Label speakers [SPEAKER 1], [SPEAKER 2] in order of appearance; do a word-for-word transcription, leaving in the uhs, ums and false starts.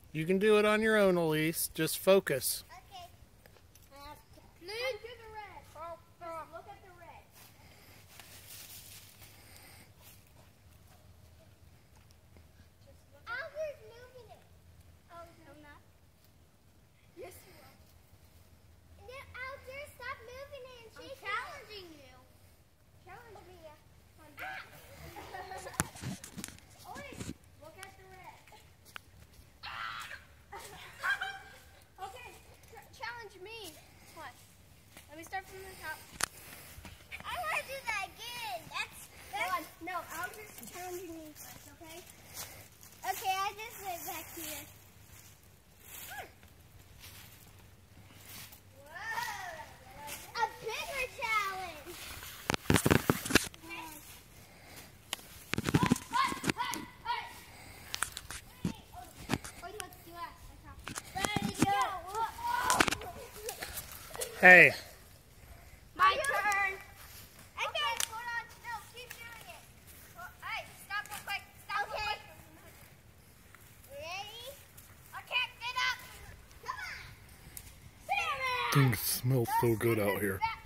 [SPEAKER 1] You can do it on your own, Elise. Just focus.
[SPEAKER 2] Okay. Uh, Move to the red. Oh, oh. Look at the red. Albert's moving it. Oh, no, not. Yes, you will. No, Albert, stop moving it and shaking. I'm challenging you. Challenge me. Ah. Elise, look at the red. Okay, challenge me. What? Let me start from the top. I want to do that again. That's, that's... Hold on. No, I'll just challenge me first, okay? Okay, I just went back here. Whoa! A bigger challenge. Okay. What? What? Hey! Hey! Oh, oh, you want to do that? Ready, go!
[SPEAKER 1] Hey.
[SPEAKER 2] My turn. Okay, hold on. No, keep doing it. Well, hey, stop real quick. Stop okay. real quick. Ready? Okay, get up. Come on. Salmon.
[SPEAKER 1] Things smell so good out here.